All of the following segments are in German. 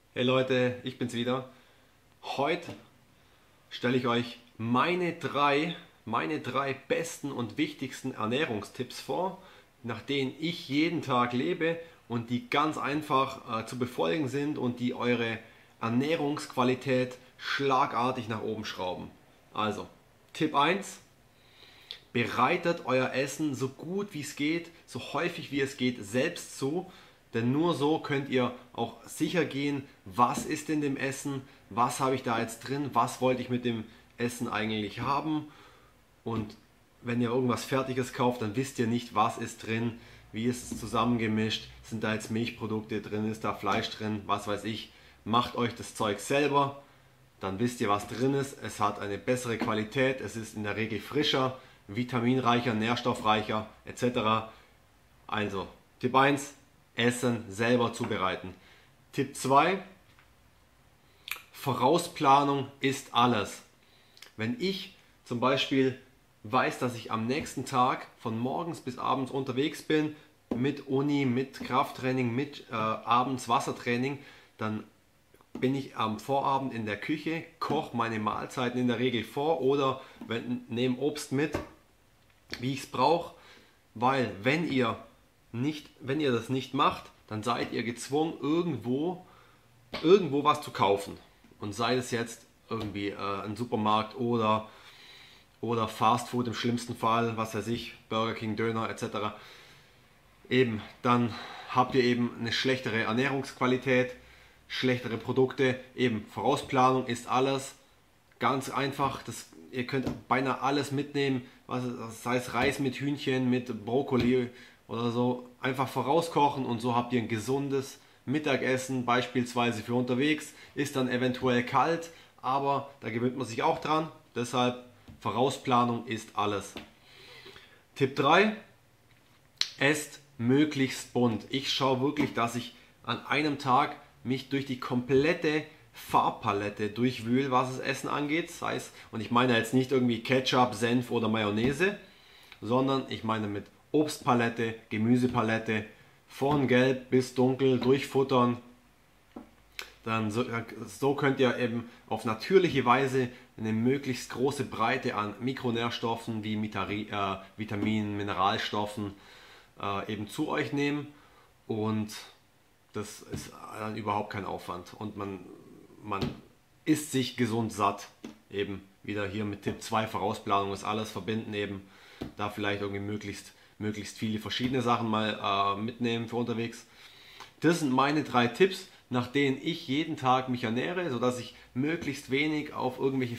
Hey Leute, ich bin's wieder. Heute stelle ich euch meine drei besten und wichtigsten Ernährungstipps vor, nach denen ich jeden Tag lebe und die ganz einfach zu befolgen sind und die eure Ernährungsqualität schlagartig nach oben schrauben. Also, Tipp eins: Bereitet euer Essen so gut wie es geht, so häufig wie es geht, selbst zu. Denn nur so könnt ihr auch sicher gehen, was ist in dem Essen, was habe ich da jetzt drin, was wollte ich mit dem Essen eigentlich haben. Und wenn ihr irgendwas Fertiges kauft, dann wisst ihr nicht, was ist drin, wie ist es zusammengemischt, sind da jetzt Milchprodukte drin, ist da Fleisch drin, was weiß ich. Macht euch das Zeug selber, dann wisst ihr, was drin ist. Es hat eine bessere Qualität, es ist in der Regel frischer, vitaminreicher, nährstoffreicher etc. Also, Tipp eins: Essen selber zubereiten. Tipp 2: Vorausplanung ist alles. Wenn ich zum Beispiel weiß, dass ich am nächsten Tag von morgens bis abends unterwegs bin, mit Uni, mit Krafttraining, mit abends Wassertraining, dann bin ich am Vorabend in der Küche, koche meine Mahlzeiten in der Regel vor oder nehme Obst mit, wie ich es brauche, weil wenn ihr das nicht macht, dann seid ihr gezwungen, irgendwo was zu kaufen. Und sei es jetzt irgendwie ein Supermarkt oder Fast Food im schlimmsten Fall, was weiß ich, Burger King, Döner etc. Eben, dann habt ihr eben eine schlechtere Ernährungsqualität, schlechtere Produkte. Eben, Vorausplanung ist alles. Ganz einfach, ihr könnt beinahe alles mitnehmen, sei es Reis mit Hühnchen, mit Brokkoli oder so. Einfach vorauskochen und so habt ihr ein gesundes Mittagessen, beispielsweise für unterwegs. Ist dann eventuell kalt, aber da gewöhnt man sich auch dran. Deshalb Vorausplanung ist alles. Tipp 3: Esst möglichst bunt. Ich schaue wirklich, dass ich an einem Tag mich durch die komplette Farbpalette durchwühle, was das Essen angeht. Sei es, und ich meine jetzt nicht irgendwie Ketchup, Senf oder Mayonnaise, sondern ich meine mit Obstpalette, Gemüsepalette, von gelb bis dunkel durchfuttern. So könnt ihr eben auf natürliche Weise eine möglichst große Breite an Mikronährstoffen wie Vitaminen, Mineralstoffen eben zu euch nehmen, und das ist dann überhaupt kein Aufwand und man isst sich gesund satt. Eben wieder hier mit Tipp 2: Vorausplanung ist alles, verbinden eben, da vielleicht irgendwie möglichst viele verschiedene Sachen mal mitnehmen für unterwegs. Das sind meine 3 Tipps, nach denen ich jeden Tag mich ernähre, sodass ich möglichst wenig auf irgendwelche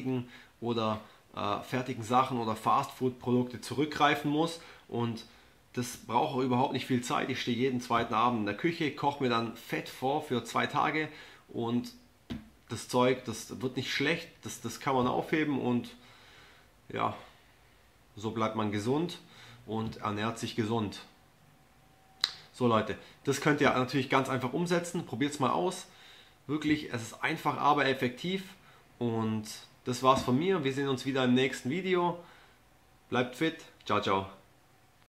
fertigen Sachen oder Fastfood-Produkte zurückgreifen muss. Und das braucht auch überhaupt nicht viel Zeit. Ich stehe jeden zweiten Abend in der Küche, koche mir dann Fett vor für 2 Tage, und das Zeug, das wird nicht schlecht, das kann man aufheben, und ja, so bleibt man gesund und ernährt sich gesund. So Leute, das könnt ihr natürlich ganz einfach umsetzen. Probiert es mal aus. Wirklich, es ist einfach, aber effektiv. Und das war's von mir. Wir sehen uns wieder im nächsten Video. Bleibt fit. Ciao, ciao.